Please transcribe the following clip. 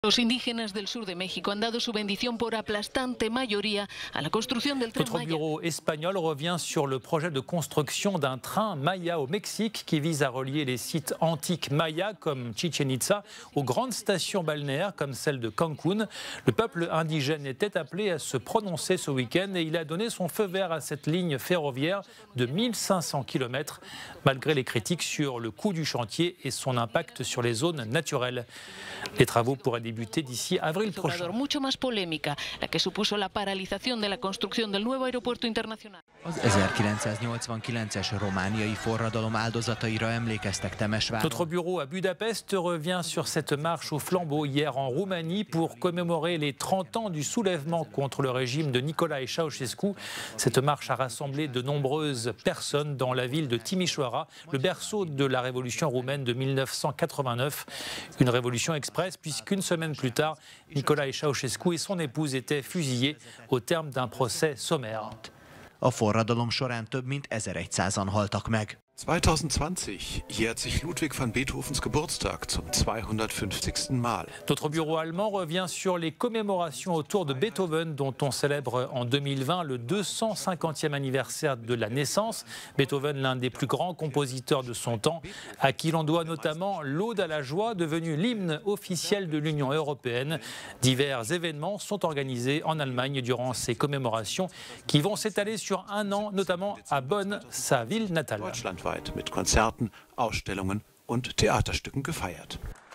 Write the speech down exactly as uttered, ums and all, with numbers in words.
Los indígenas del sur de México han dado su bendición por aplastante mayoría a la construcción del tren Notre Maya. bureau espagnol revient sur le projet de construction d'un train Maya au Mexique qui vise à relier les sites antiques mayas comme Chichen Itza aux grandes stations balnéaires comme celle de Cancún. Le peuple indigène était appelé à se prononcer ce week-end et il a donné son feu vert à cette ligne ferroviaire de mille cinq cents kilomètres, malgré les critiques sur le coût du chantier et son impact sur les zones naturelles. Les travaux pourraient débuter d'ici avril prochain. Mucho más polémica, la que supuso la paralización de la construcción del nuevo aeropuerto internacional. Az ezerkilencszáznyolcvankilences romániai forradalom áldozataira emlékeztek Temesváron. Notre bureau à Budapest revient sur cette marche au flambeau hier en Roumanie pour commémorer les trente ans du soulèvement contre le régime de Nicolae Ceausescu. Cette marche a rassemblé de nombreuses personnes dans la ville de Timișoara, le berceau de la révolution roumaine de mille neuf cent quatre-vingt-neuf. Une révolution express puisqu'une semaine plus tard, Nicolae Ceausescu et son épouse étaient fusillés au terme d'un procès sommaire. A forradalom során több mint ezeregyszázan haltak meg. zwanzig zwanzig jährt sich Ludwig van Beethovens Geburtstag zum zweihundertfünfzigsten Mal. Notre bureau allemand revient sur les commémorations autour de Beethoven dont on célèbre en deux mille vingt le deux cent cinquantième anniversaire de la naissance. Beethoven, l'un des plus grands compositeurs de son temps, à qui l'on doit notamment l'Aude à la joie, devenue l'hymne officiel de l'Union européenne. Divers événements sont organisés en Allemagne durant ces commémorations qui vont s'étaler sur un an, notamment à Bonn, sa ville natale. Deutschlandweit mit Konzerten, Ausstellungen und Theaterstücken gefeiert.